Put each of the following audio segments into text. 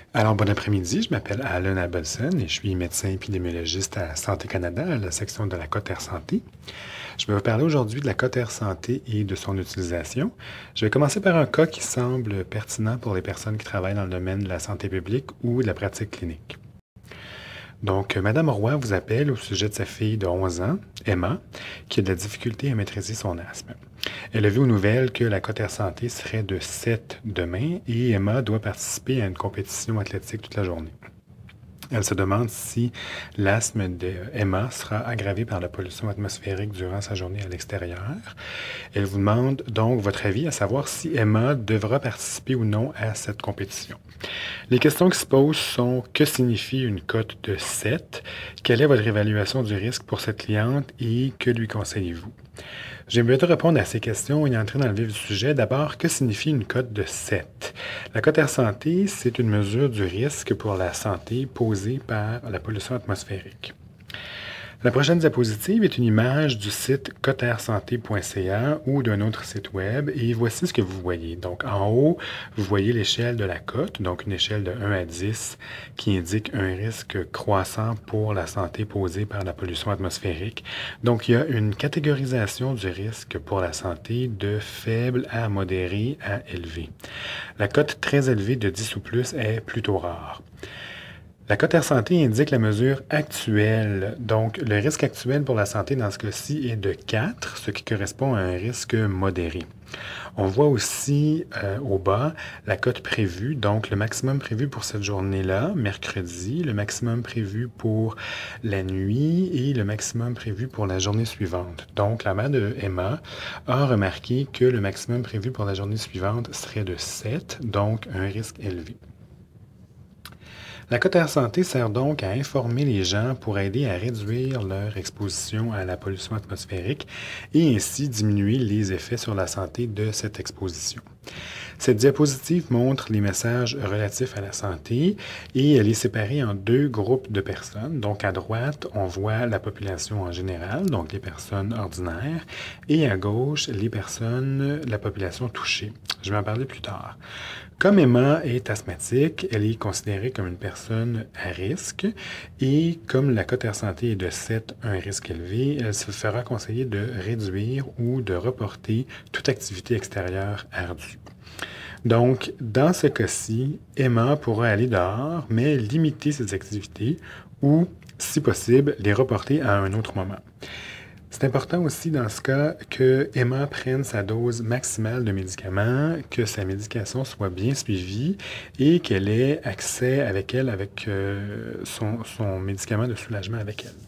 Alors, bon après-midi, je m'appelle Alan Abelson et je suis médecin épidémiologiste à Santé Canada, à la section de la cote Air Santé. Je vais vous parler aujourd'hui de la cote Air Santé et de son utilisation. Je vais commencer par un cas qui semble pertinent pour les personnes qui travaillent dans le domaine de la santé publique ou de la pratique clinique. Donc, Madame Roy vous appelle au sujet de sa fille de 11 ans, Emma, qui a de la difficulté à maîtriser son asthme. Elle a vu aux nouvelles que la cote Air Santé serait de 7 demain et Emma doit participer à une compétition athlétique toute la journée. Elle se demande si l'asthme d'Emma sera aggravé par la pollution atmosphérique durant sa journée à l'extérieur. Elle vous demande donc votre avis à savoir si Emma devra participer ou non à cette compétition. Les questions qui se posent sont: que signifie une cote de 7? Quelle est votre évaluation du risque pour cette cliente et que lui conseillez-vous? J'aimerais te répondre à ces questions et entrer dans le vif du sujet. D'abord, que signifie une cote de 7? La cote Air Santé, c'est une mesure du risque pour la santé posée par la pollution atmosphérique. La prochaine diapositive est une image du site coteairsanté.ca ou d'un autre site web et voici ce que vous voyez. Donc en haut, vous voyez l'échelle de la cote, donc une échelle de 1 à 10 qui indique un risque croissant pour la santé posée par la pollution atmosphérique. Donc il y a une catégorisation du risque pour la santé de faible à modéré à élevé. La cote très élevée de 10 ou plus est plutôt rare. La cote Air Santé indique la mesure actuelle. Donc, le risque actuel pour la santé dans ce cas-ci est de 4, ce qui correspond à un risque modéré. On voit aussi au bas la cote prévue, donc le maximum prévu pour cette journée-là, mercredi, le maximum prévu pour la nuit et le maximum prévu pour la journée suivante. Donc, la mère de Emma a remarqué que le maximum prévu pour la journée suivante serait de 7, donc un risque élevé. La cote Air Santé sert donc à informer les gens pour aider à réduire leur exposition à la pollution atmosphérique et ainsi diminuer les effets sur la santé de cette exposition. Cette diapositive montre les messages relatifs à la santé et elle est séparée en deux groupes de personnes. Donc à droite, on voit la population en général, donc les personnes ordinaires, et à gauche, la population touchée. Je vais en parler plus tard. Comme Emma est asthmatique, elle est considérée comme une personne à risque et comme la cote Air Santé est de 7, un risque élevé, elle se fera conseiller de réduire ou de reporter toute activité extérieure ardue. Donc, dans ce cas-ci, Emma pourra aller dehors, mais limiter ses activités ou, si possible, les reporter à un autre moment. C'est important aussi dans ce cas que Emma prenne sa dose maximale de médicaments, que sa médication soit bien suivie et qu'elle ait accès avec son médicament de soulagement avec elle.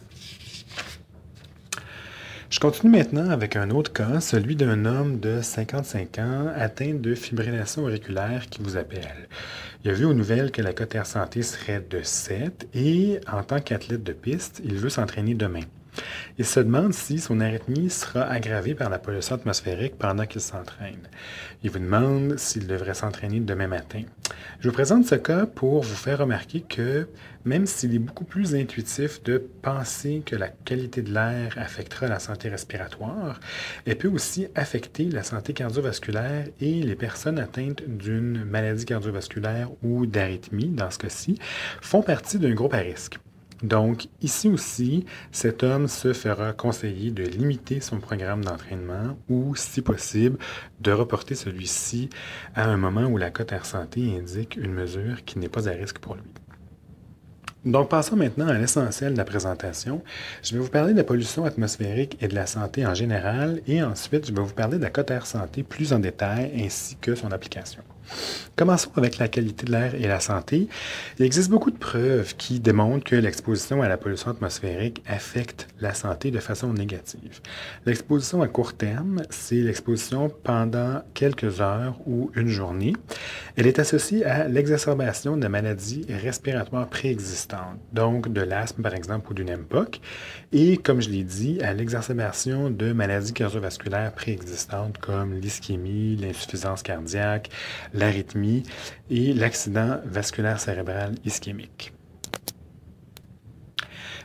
Je continue maintenant avec un autre cas, celui d'un homme de 55 ans atteint de fibrillation auriculaire qui vous appelle. Il a vu aux nouvelles que la cote Air Santé serait de 7 et en tant qu'athlète de piste, il veut s'entraîner demain. Il se demande si son arythmie sera aggravée par la pollution atmosphérique pendant qu'il s'entraîne. Il vous demande s'il devrait s'entraîner demain matin. Je vous présente ce cas pour vous faire remarquer que même s'il est beaucoup plus intuitif de penser que la qualité de l'air affectera la santé respiratoire, elle peut aussi affecter la santé cardiovasculaire et les personnes atteintes d'une maladie cardiovasculaire ou d'arythmie, dans ce cas-ci, font partie d'un groupe à risque. Donc, ici aussi, cet homme se fera conseiller de limiter son programme d'entraînement ou, si possible, de reporter celui-ci à un moment où la cote Air Santé indique une mesure qui n'est pas à risque pour lui. Donc, passons maintenant à l'essentiel de la présentation. Je vais vous parler de la pollution atmosphérique et de la santé en général, et ensuite, je vais vous parler de la cote Air Santé plus en détail, ainsi que son application. Commençons avec la qualité de l'air et la santé. Il existe beaucoup de preuves qui démontrent que l'exposition à la pollution atmosphérique affecte la santé de façon négative. L'exposition à court terme, c'est l'exposition pendant quelques heures ou une journée. Elle est associée à l'exacerbation de maladies respiratoires préexistantes, donc de l'asthme par exemple ou d'une MPOC, et comme je l'ai dit, à l'exacerbation de maladies cardiovasculaires préexistantes comme l'ischémie, l'insuffisance cardiaque, l'arythmie et l'accident vasculaire cérébral ischémique.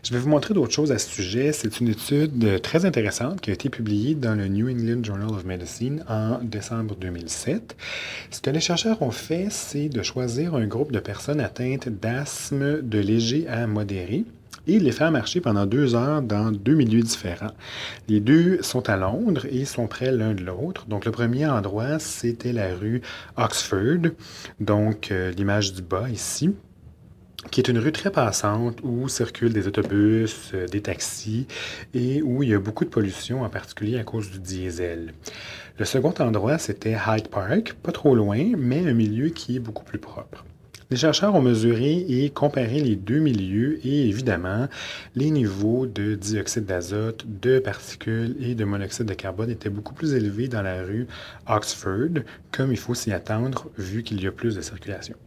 Je vais vous montrer d'autres choses à ce sujet. C'est une étude très intéressante qui a été publiée dans le New England Journal of Medicine en décembre 2007. Ce que les chercheurs ont fait, c'est de choisir un groupe de personnes atteintes d'asthme de léger à modéré et les faire marcher pendant 2 heures dans 2 milieux différents. Les deux sont à Londres et sont près l'un de l'autre. Donc, le premier endroit, c'était la rue Oxford, donc l'image du bas ici, qui est une rue très passante où circulent des autobus, des taxis et où il y a beaucoup de pollution, en particulier à cause du diesel. Le second endroit, c'était Hyde Park, pas trop loin, mais un milieu qui est beaucoup plus propre. Les chercheurs ont mesuré et comparé les 2 milieux et évidemment, les niveaux de dioxyde d'azote, de particules et de monoxyde de carbone étaient beaucoup plus élevés dans la rue Oxford, comme il faut s'y attendre vu qu'il y a plus de circulation.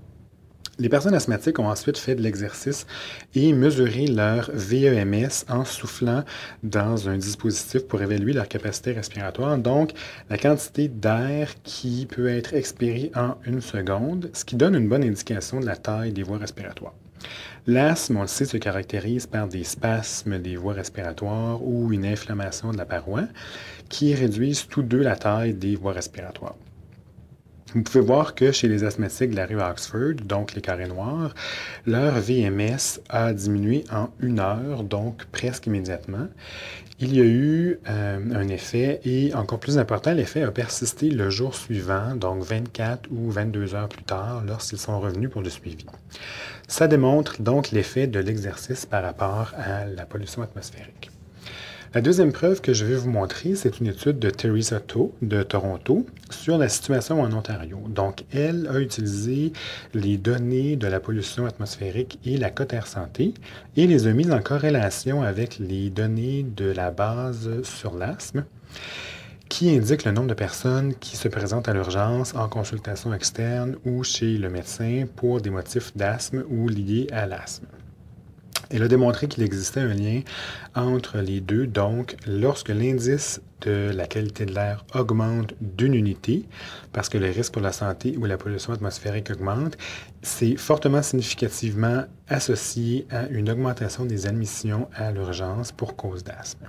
Les personnes asthmatiques ont ensuite fait de l'exercice et mesuré leur VEMS en soufflant dans un dispositif pour évaluer leur capacité respiratoire, donc la quantité d'air qui peut être expirée en 1 seconde, ce qui donne une bonne indication de la taille des voies respiratoires. L'asthme, on le sait, se caractérise par des spasmes des voies respiratoires ou une inflammation de la paroi qui réduisent tous deux la taille des voies respiratoires. Vous pouvez voir que chez les asthmatiques de la rue Oxford, donc les carrés noirs, leur VMS a diminué en 1 heure, donc presque immédiatement. Il y a eu un effet et encore plus important, l'effet a persisté le jour suivant, donc 24 ou 22 heures plus tard, lorsqu'ils sont revenus pour le suivi. Ça démontre donc l'effet de l'exercice par rapport à la pollution atmosphérique. La deuxième preuve que je vais vous montrer, c'est une étude de Teresa To de Toronto sur la situation en Ontario. Donc, elle a utilisé les données de la pollution atmosphérique et la cote Air Santé et les a mises en corrélation avec les données de la base sur l'asthme qui indique le nombre de personnes qui se présentent à l'urgence en consultation externe ou chez le médecin pour des motifs d'asthme ou liés à l'asthme. Elle a démontré qu'il existait un lien entre les deux, donc lorsque l'indice de la qualité de l'air augmente d'une unité, parce que le risque pour la santé ou la pollution atmosphérique augmente, c'est fortement significativement associé à une augmentation des admissions à l'urgence pour cause d'asthme.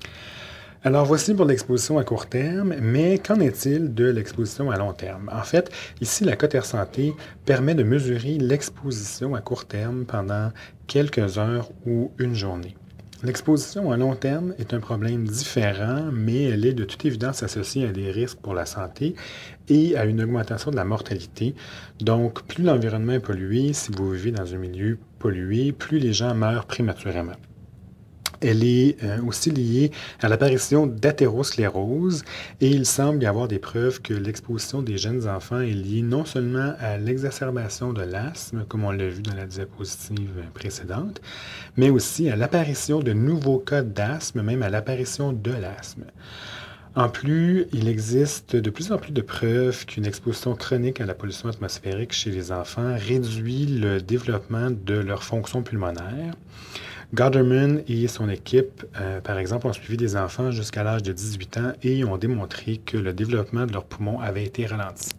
Alors voici pour l'exposition à court terme, mais qu'en est-il de l'exposition à long terme? En fait, ici, la cote Air Santé permet de mesurer l'exposition à court terme pendant quelques heures ou une journée. L'exposition à long terme est un problème différent, mais elle est de toute évidence associée à des risques pour la santé et à une augmentation de la mortalité. Donc, plus l'environnement est pollué, si vous vivez dans un milieu pollué, plus les gens meurent prématurément. Elle est aussi liée à l'apparition d'athérosclérose et il semble y avoir des preuves que l'exposition des jeunes enfants est liée non seulement à l'exacerbation de l'asthme, comme on l'a vu dans la diapositive précédente, mais aussi à l'apparition de nouveaux cas d'asthme, même à l'apparition de l'asthme. En plus, il existe de plus en plus de preuves qu'une exposition chronique à la pollution atmosphérique chez les enfants réduit le développement de leur fonction pulmonaire. Gauderman et son équipe, par exemple, ont suivi des enfants jusqu'à l'âge de 18 ans et ont démontré que le développement de leurs poumons avait été ralenti.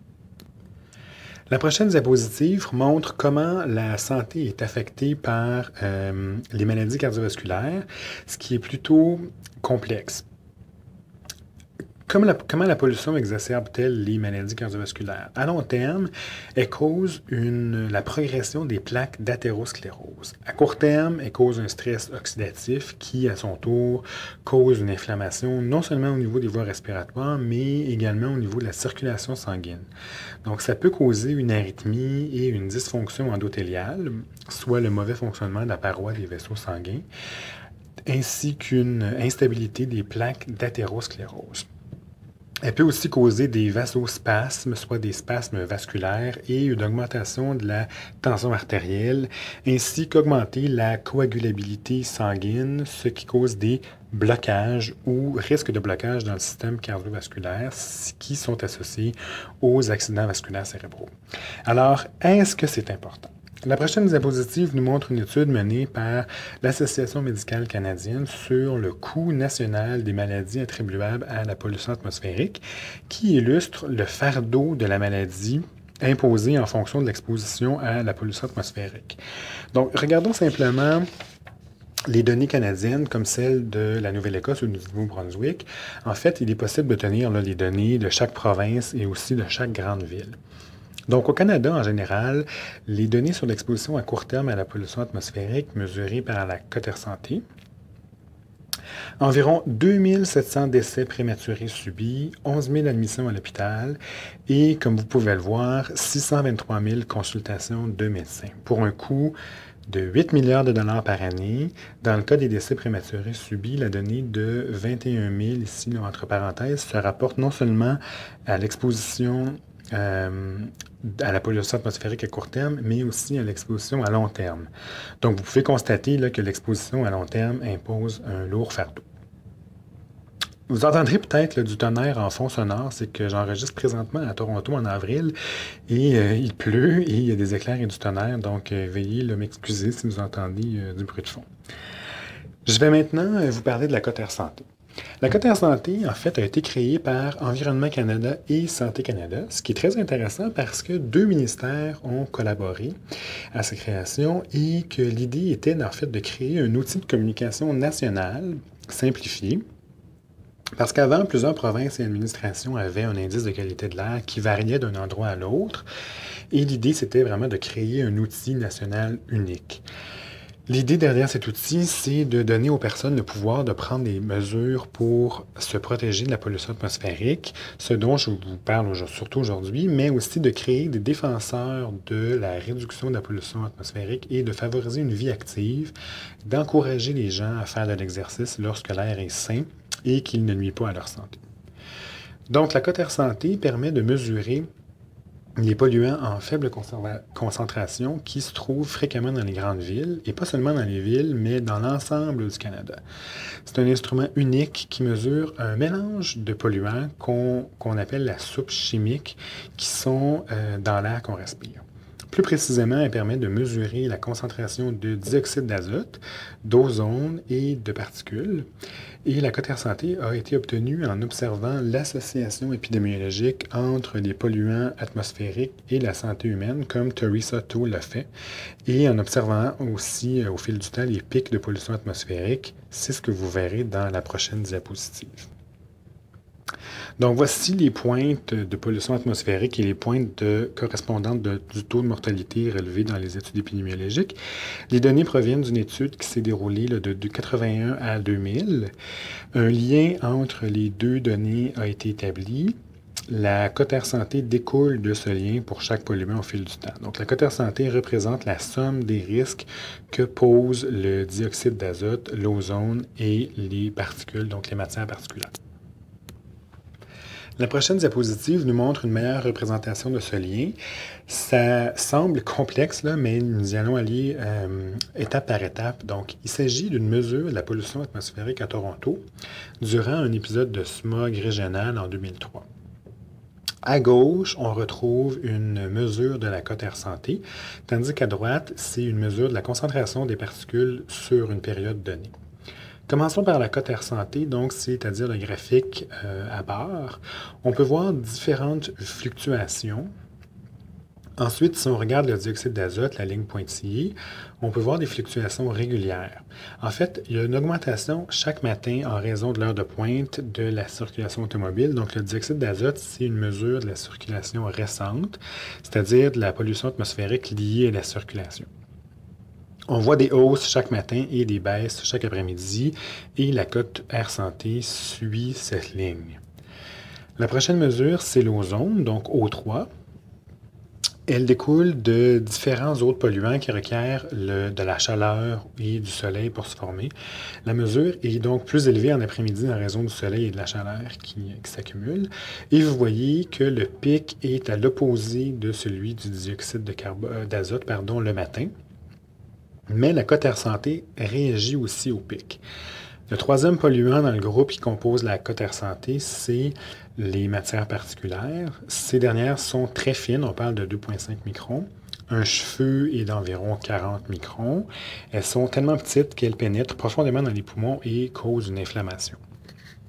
La prochaine diapositive montre comment la santé est affectée par les maladies cardiovasculaires, ce qui est plutôt complexe. Comment la pollution exacerbe-t-elle les maladies cardiovasculaires? À long terme, elle cause la progression des plaques d'athérosclérose. À court terme, elle cause un stress oxydatif qui, à son tour, cause une inflammation non seulement au niveau des voies respiratoires, mais également au niveau de la circulation sanguine. Donc, ça peut causer une arythmie et une dysfonction endothéliale, soit le mauvais fonctionnement de la paroi des vaisseaux sanguins, ainsi qu'une instabilité des plaques d'athérosclérose. Elle peut aussi causer des vasospasmes, soit des spasmes vasculaires, et une augmentation de la tension artérielle, ainsi qu'augmenter la coagulabilité sanguine, ce qui cause des blocages ou risques de blocage dans le système cardiovasculaire qui sont associés aux accidents vasculaires cérébraux. Alors, est-ce que c'est important? La prochaine diapositive nous montre une étude menée par l'Association médicale canadienne sur le coût national des maladies attribuables à la pollution atmosphérique qui illustre le fardeau de la maladie imposé en fonction de l'exposition à la pollution atmosphérique. Donc, regardons simplement les données canadiennes, comme celles de la Nouvelle-Écosse ou du Nouveau-Brunswick, en fait, il est possible d'obtenir les données de chaque province et aussi de chaque grande ville. Donc, au Canada, en général, les données sur l'exposition à court terme à la pollution atmosphérique mesurées par la Cote Air Santé, environ 2700 décès prématurés subis, 11 000 admissions à l'hôpital et, comme vous pouvez le voir, 623 000 consultations de médecins pour un coût de 8 milliards de dollars par année. Dans le cas des décès prématurés subis, la donnée de 21 000, ici, là, entre parenthèses, se rapporte non seulement à l'exposition à la pollution atmosphérique à court terme, mais aussi à l'exposition à long terme. Donc, vous pouvez constater là, que l'exposition à long terme impose un lourd fardeau. Vous entendrez peut-être là, du tonnerre en fond sonore, c'est que j'enregistre présentement à Toronto en avril et il pleut et il y a des éclairs et du tonnerre, donc veuillez m'excuser si vous entendez du bruit de fond. Je vais maintenant vous parler de la Cote Air Santé. La Cote Air Santé, en fait, a été créée par Environnement Canada et Santé Canada, ce qui est très intéressant parce que deux ministères ont collaboré à sa création et que l'idée était, en fait, de créer un outil de communication national simplifié. Parce qu'avant, plusieurs provinces et administrations avaient un indice de qualité de l'air qui variait d'un endroit à l'autre. Et l'idée, c'était vraiment de créer un outil national unique. L'idée derrière cet outil, c'est de donner aux personnes le pouvoir de prendre des mesures pour se protéger de la pollution atmosphérique, ce dont je vous parle surtout aujourd'hui, mais aussi de créer des défenseurs de la réduction de la pollution atmosphérique et de favoriser une vie active, d'encourager les gens à faire de l'exercice lorsque l'air est sain et qu'il ne nuit pas à leur santé. Donc, la Cote Air Santé permet de mesurer les polluants en faible concentration qui se trouvent fréquemment dans les grandes villes, et pas seulement dans les villes, mais dans l'ensemble du Canada. C'est un instrument unique qui mesure un mélange de polluants qu'on appelle la soupe chimique, qui sont dans l'air qu'on respire. Plus précisément, elle permet de mesurer la concentration de dioxyde d'azote, d'ozone et de particules. Et la Cote Air Santé a été obtenue en observant l'association épidémiologique entre les polluants atmosphériques et la santé humaine, comme Theresa Toole l'a fait, et en observant aussi au fil du temps les pics de pollution atmosphérique. C'est ce que vous verrez dans la prochaine diapositive. Donc, voici les pointes de pollution atmosphérique et les pointes correspondantes du taux de mortalité relevé dans les études épidémiologiques. Les données proviennent d'une étude qui s'est déroulée de 1981 à 2000. Un lien entre les deux données a été établi. La Cote Air Santé découle de ce lien pour chaque polluant au fil du temps. Donc, la Cote Air Santé représente la somme des risques que pose le dioxyde d'azote, l'ozone et les particules, donc les matières particulaires. La prochaine diapositive nous montre une meilleure représentation de ce lien. Ça semble complexe, là, mais nous y allons aller étape par étape. Donc, il s'agit d'une mesure de la pollution atmosphérique à Toronto durant un épisode de smog régional en 2003. À gauche, on retrouve une mesure de la Cote Air Santé, tandis qu'à droite, c'est une mesure de la concentration des particules sur une période donnée. Commençons par la Cote Air Santé, donc c'est-à-dire le graphique à barre. On peut voir différentes fluctuations. Ensuite, si on regarde le dioxyde d'azote, la ligne pointillée, on peut voir des fluctuations régulières. En fait, il y a une augmentation chaque matin en raison de l'heure de pointe de la circulation automobile. Donc, le dioxyde d'azote, c'est une mesure de la circulation récente, c'est-à-dire de la pollution atmosphérique liée à la circulation. On voit des hausses chaque matin et des baisses chaque après-midi et la Cote Air Santé suit cette ligne. La prochaine mesure, c'est l'ozone, donc O3. Elle découle de différents autres polluants qui requièrent de la chaleur et du soleil pour se former. La mesure est donc plus élevée en après-midi en raison du soleil et de la chaleur qui s'accumulent. Et vous voyez que le pic est à l'opposé de celui du dioxyde d'azote le matin. Mais la Cote Air Santé réagit aussi au pic. Le troisième polluant dans le groupe qui compose la Cote Air Santé, c'est les matières particulaires. Ces dernières sont très fines, on parle de 2,5 microns. Un cheveu est d'environ 40 microns. Elles sont tellement petites qu'elles pénètrent profondément dans les poumons et causent une inflammation.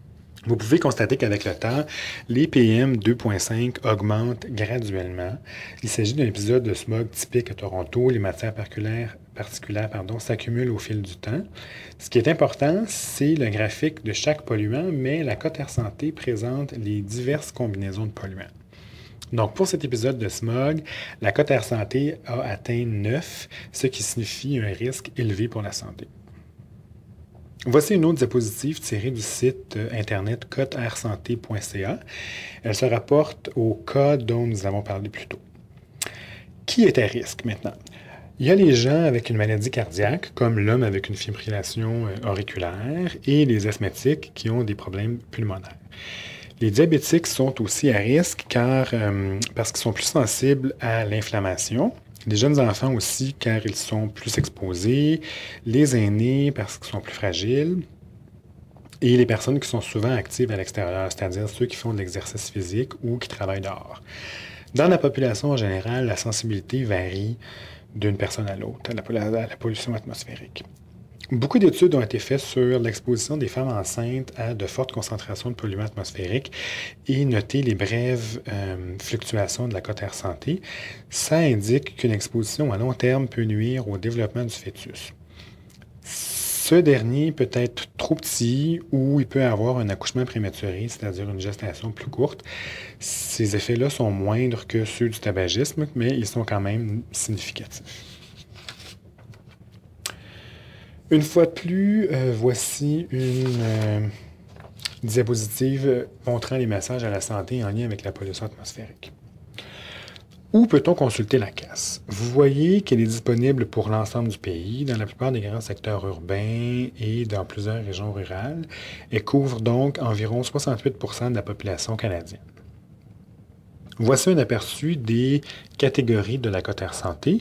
Vous pouvez constater qu'avec le temps, les PM2.5 augmentent graduellement. Il s'agit d'un épisode de smog typique à Toronto. Les matières particulaires s'accumulent au fil du temps. Ce qui est important, c'est le graphique de chaque polluant, mais la Cote Air Santé présente les diverses combinaisons de polluants. Donc, pour cet épisode de smog, la Cote Air Santé a atteint 9, ce qui signifie un risque élevé pour la santé. Voici une autre diapositive tirée du site internet coteairsanté.ca. Elle se rapporte au cas dont nous avons parlé plus tôt. Qui est à risque maintenant? Il y a les gens avec une maladie cardiaque, comme l'homme avec une fibrillation auriculaire, et les asthmatiques qui ont des problèmes pulmonaires. Les diabétiques sont aussi à risque parce qu'ils sont plus sensibles à l'inflammation. Les jeunes enfants aussi, car ils sont plus exposés. Les aînés, parce qu'ils sont plus fragiles. Et les personnes qui sont souvent actives à l'extérieur, c'est-à-dire ceux qui font de l'exercice physique ou qui travaillent dehors. Dans la population en général, la sensibilité varie d'une personne à l'autre, à la pollution atmosphérique. Beaucoup d'études ont été faites sur l'exposition des femmes enceintes à de fortes concentrations de polluants atmosphériques et noter les brèves fluctuations de la Cote Air Santé. Ça indique qu'une exposition à long terme peut nuire au développement du fœtus. Ce dernier peut être trop petit ou il peut avoir un accouchement prématuré, c'est-à-dire une gestation plus courte. Ces effets-là sont moindres que ceux du tabagisme, mais ils sont quand même significatifs. Une fois de plus, voici une diapositive montrant les messages à la santé en lien avec la pollution atmosphérique. Où peut-on consulter la CAS? Vous voyez qu'elle est disponible pour l'ensemble du pays, dans la plupart des grands secteurs urbains et dans plusieurs régions rurales. Elle couvre donc environ 68% de la population canadienne. Voici un aperçu des catégories de la Cote Air Santé.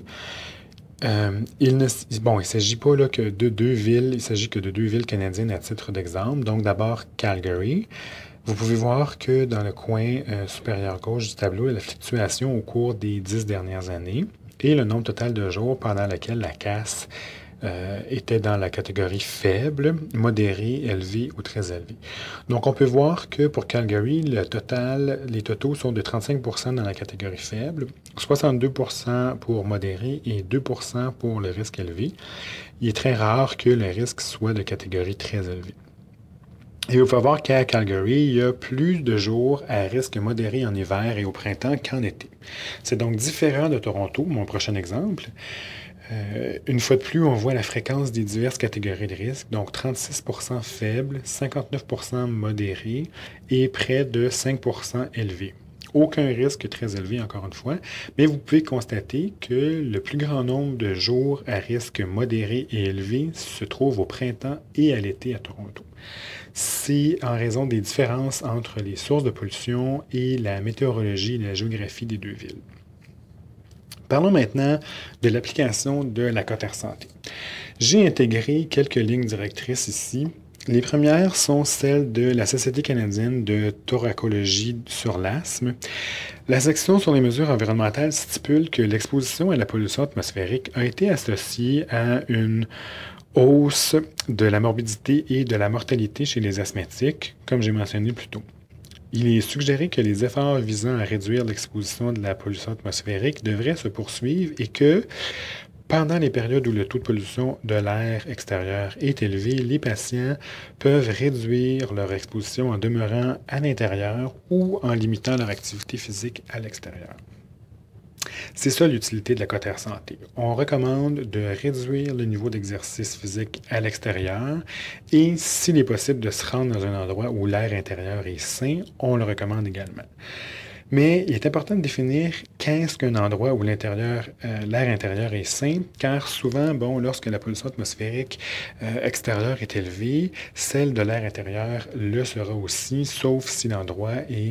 Il ne s'agit pas là, que de deux villes, il s'agit que de deux villes canadiennes à titre d'exemple. Donc d'abord Calgary. Vous pouvez voir que dans le coin supérieur gauche du tableau, il y a la fluctuation au cours des 10 dernières années et le nombre total de jours pendant lequel la CAS était dans la catégorie faible, modérée, élevée ou très élevée. Donc on peut voir que pour Calgary, les totaux sont de 35% dans la catégorie faible, 62% pour modéré et 2% pour le risque élevé. Il est très rare que le risque soit de catégorie très élevée. Et vous pouvez voir qu'à Calgary, il y a plus de jours à risque modéré en hiver et au printemps qu'en été. C'est donc différent de Toronto, mon prochain exemple. Une fois de plus, on voit la fréquence des diverses catégories de risque, donc 36% faible, 59% modéré et près de 5% élevé. Aucun risque très élevé, encore une fois, mais vous pouvez constater que le plus grand nombre de jours à risque modéré et élevé se trouve au printemps et à l'été à Toronto. C'est en raison des différences entre les sources de pollution et la météorologie et la géographie des deux villes. Parlons maintenant de l'application de la Cote Air Santé. J'ai intégré quelques lignes directrices ici. Les premières sont celles de la Société canadienne de thoracologie sur l'asthme. La section sur les mesures environnementales stipule que l'exposition à la pollution atmosphérique a été associée à une hausse de la morbidité et de la mortalité chez les asthmatiques, comme j'ai mentionné plus tôt. Il est suggéré que les efforts visant à réduire l'exposition de la pollution atmosphérique devraient se poursuivre et que, pendant les périodes où le taux de pollution de l'air extérieur est élevé, les patients peuvent réduire leur exposition en demeurant à l'intérieur ou en limitant leur activité physique à l'extérieur. C'est ça l'utilité de la Cote Air Santé. On recommande de réduire le niveau d'exercice physique à l'extérieur et, s'il est possible de se rendre dans un endroit où l'air intérieur est sain, on le recommande également. Mais il est important de définir qu'est-ce qu'un endroit où l'air intérieur est sain, car souvent, lorsque la pollution atmosphérique extérieure est élevée, celle de l'air intérieur le sera aussi, sauf si l'endroit est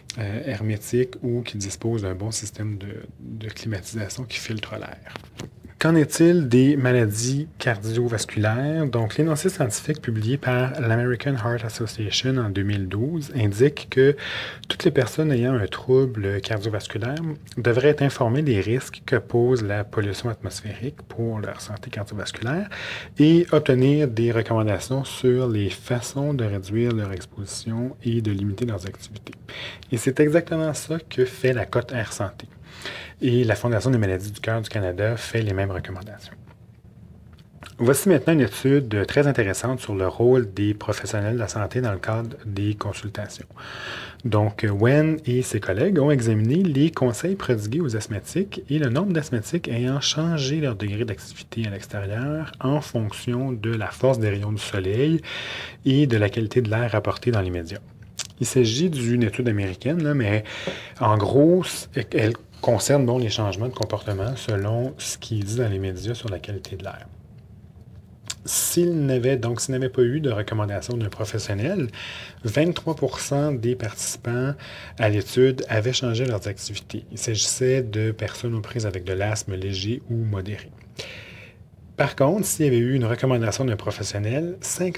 hermétique ou qu'il dispose d'un bon système de climatisation qui filtre l'air. Qu'en est-il des maladies cardiovasculaires? Donc, l'énoncé scientifique publié par l'American Heart Association en 2012 indique que toutes les personnes ayant un trouble cardiovasculaire devraient être informées des risques que pose la pollution atmosphérique pour leur santé cardiovasculaire et obtenir des recommandations sur les façons de réduire leur exposition et de limiter leurs activités. Et c'est exactement ça que fait la cote Air Santé. Et la Fondation des maladies du cœur du Canada fait les mêmes recommandations. Voici maintenant une étude très intéressante sur le rôle des professionnels de la santé dans le cadre des consultations. Donc, Wen et ses collègues ont examiné les conseils prodigués aux asthmatiques et le nombre d'asthmatiques ayant changé leur degré d'activité à l'extérieur en fonction de la force des rayons du soleil et de la qualité de l'air apporté dans les médias. Il s'agit d'une étude américaine, là, mais en gros, elle concerne donc les changements de comportement selon ce qui est dit dans les médias sur la qualité de l'air. S'il n'avait pas eu de recommandation d'un professionnel, 23% des participants à l'étude avaient changé leurs activités. Il s'agissait de personnes aux prises avec de l'asthme léger ou modéré. Par contre, s'il y avait eu une recommandation d'un professionnel,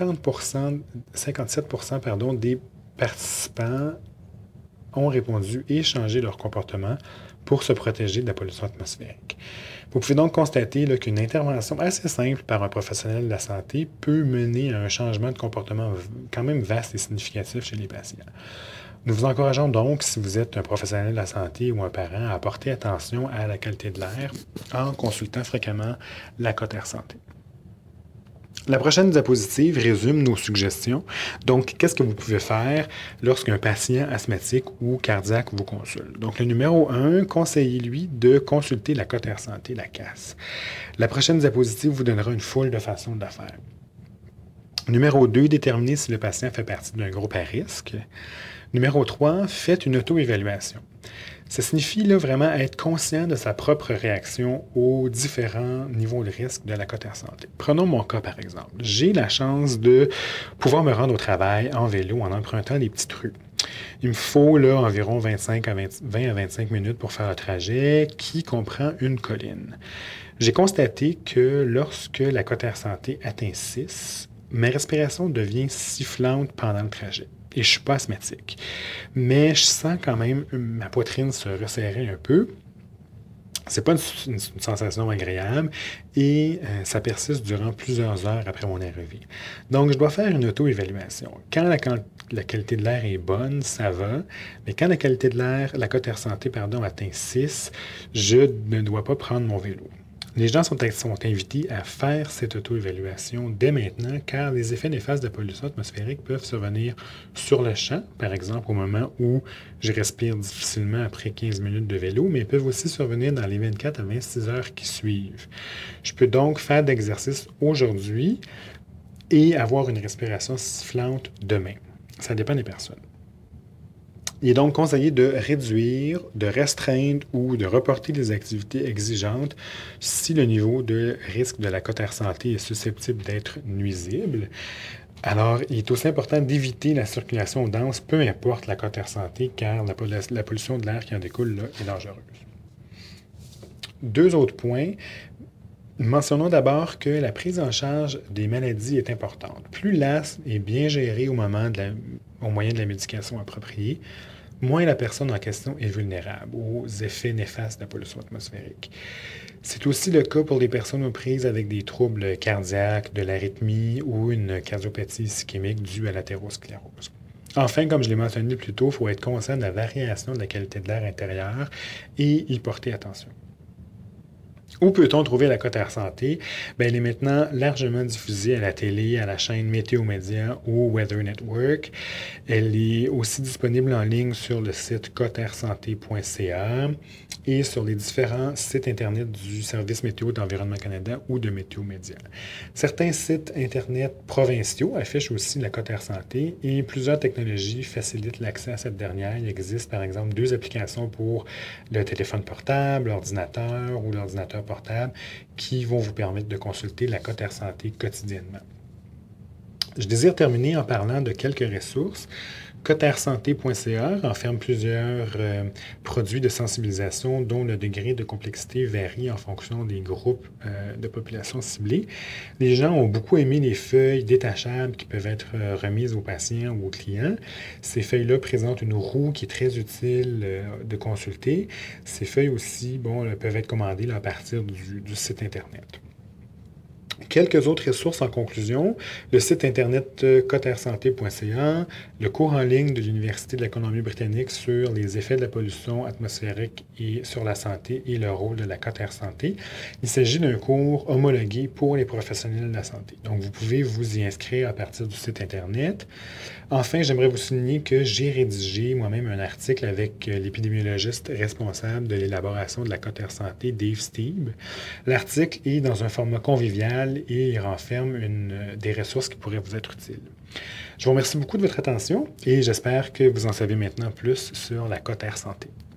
57% des participants ont répondu et changé leur comportement pour se protéger de la pollution atmosphérique. Vous pouvez donc constater qu'une intervention assez simple par un professionnel de la santé peut mener à un changement de comportement quand même vaste et significatif chez les patients. Nous vous encourageons donc, si vous êtes un professionnel de la santé ou un parent, à porter attention à la qualité de l'air en consultant fréquemment la cote Air Santé. La prochaine diapositive résume nos suggestions. Donc, qu'est-ce que vous pouvez faire lorsqu'un patient asthmatique ou cardiaque vous consulte? Donc, le numéro 1, conseillez-lui de consulter la cote Air Santé, la CAS. La prochaine diapositive vous donnera une foule de façons de le faire. Numéro 2, déterminez si le patient fait partie d'un groupe à risque. Numéro 3, faites une auto-évaluation. Ça signifie vraiment être conscient de sa propre réaction aux différents niveaux de risque de la cote Air Santé. Prenons mon cas par exemple. J'ai la chance de pouvoir me rendre au travail en vélo en empruntant des petites rues. Il me faut environ 20 à 25 minutes pour faire le trajet qui comprend une colline. J'ai constaté que lorsque la cote Air Santé atteint 6, ma respiration devient sifflante pendant le trajet. Et je ne suis pas asthmatique. Mais je sens quand même ma poitrine se resserrer un peu. Ce n'est pas une sensation agréable et ça persiste durant plusieurs heures après mon arrivée. Donc, je dois faire une auto-évaluation. Quand la qualité de l'air est bonne, ça va. Mais quand la qualité de l'air, la cote Air Santé, atteint 6, je ne dois pas prendre mon vélo. Les gens sont invités à faire cette auto-évaluation dès maintenant, car les effets néfastes de la pollution atmosphérique peuvent survenir sur le champ, par exemple au moment où je respire difficilement après 15 minutes de vélo, mais ils peuvent aussi survenir dans les 24 à 26 heures qui suivent. Je peux donc faire d'exercice aujourd'hui et avoir une respiration sifflante demain. Ça dépend des personnes. Il est donc conseillé de réduire, de restreindre ou de reporter des activités exigeantes si le niveau de risque de la cote Air Santé est susceptible d'être nuisible. Alors, il est aussi important d'éviter la circulation dense, peu importe la cote Air Santé, car la pollution de l'air qui en découle est dangereuse. 2 autres points. Mentionnons d'abord que la prise en charge des maladies est importante. Plus l'asthme est bien géré au moyen de la médication appropriée, moins la personne en question est vulnérable aux effets néfastes de la pollution atmosphérique. C'est aussi le cas pour les personnes aux prises avec des troubles cardiaques, de l'arythmie ou une cardiopathie ischémique due à l'athérosclérose. Enfin, comme je l'ai mentionné plus tôt, il faut être conscient de la variation de la qualité de l'air intérieur et y porter attention. Où peut-on trouver la cote Air Santé? Elle est maintenant largement diffusée à la télé, à la chaîne Météo Média ou Weather Network. Elle est aussi disponible en ligne sur le site coteairsanté.ca et sur les différents sites Internet du Service météo d'Environnement Canada ou de Météo Média. Certains sites Internet provinciaux affichent aussi la cote Air Santé et plusieurs technologies facilitent l'accès à cette dernière. Il existe par exemple 2 applications pour le téléphone portable, l'ordinateur ou l'ordinateur portable qui vont vous permettre de consulter la cote Air Santé quotidiennement. Je désire terminer en parlant de quelques ressources. Cotersanté.ca renferme plusieurs produits de sensibilisation dont le degré de complexité varie en fonction des groupes de population ciblés. Les gens ont beaucoup aimé les feuilles détachables qui peuvent être remises aux patients ou aux clients. Ces feuilles-là présentent une roue qui est très utile de consulter. Ces feuilles aussi peuvent être commandées à partir du site Internet. Quelques autres ressources en conclusion, le site internet cotersanté.ca, le cours en ligne de l'Université de la Colombie-Britannique sur les effets de la pollution atmosphérique et sur la santé et le rôle de la cotersanté. Il s'agit d'un cours homologué pour les professionnels de la santé. Donc, vous pouvez vous y inscrire à partir du site internet. Enfin, j'aimerais vous souligner que j'ai rédigé moi-même un article avec l'épidémiologiste responsable de l'élaboration de la cotersanté, Dave Steeb. L'article est dans un format convivial et il renferme des ressources qui pourraient vous être utiles. Je vous remercie beaucoup de votre attention et j'espère que vous en savez maintenant plus sur la cotersanté.